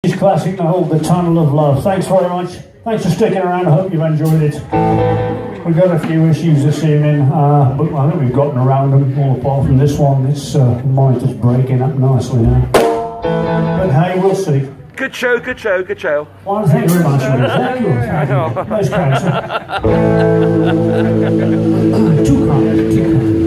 Classic now, The Tunnel of Love. Thanks very much. Thanks for sticking around. I hope you've enjoyed it. We've got a few issues this evening, but I think we've gotten around them, all apart from this one. It's mine just breaking up nicely now. But hey, we'll see. Good show, good show, good show. Well, thank you very much. Thank you. I know. Nice crowd, sir. Too kind, too kind.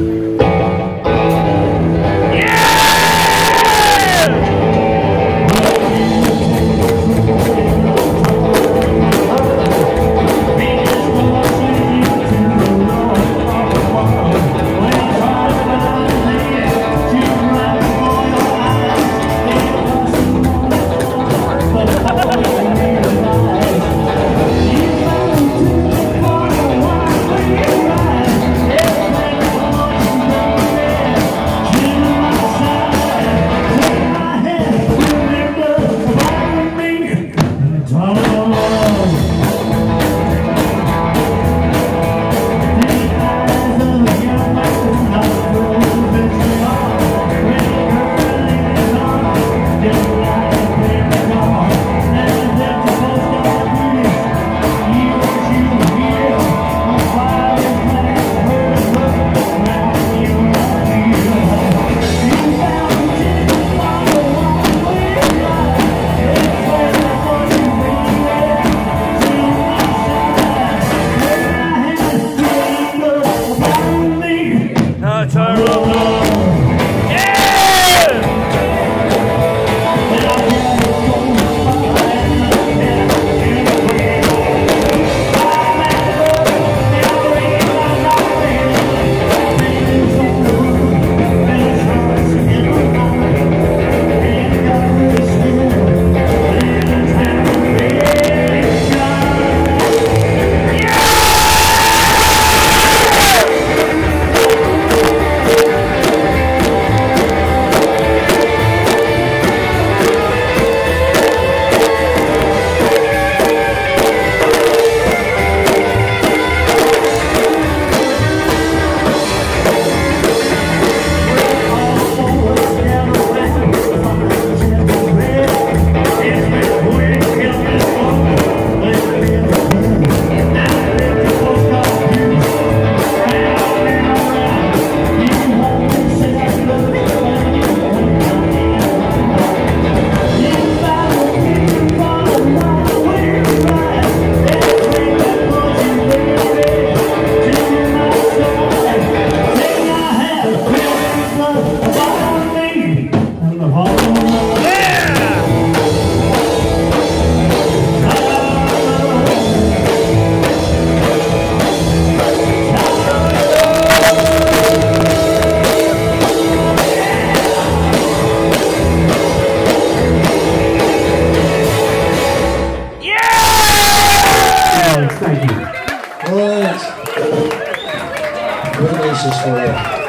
Thank you. All right. Congratulations for you.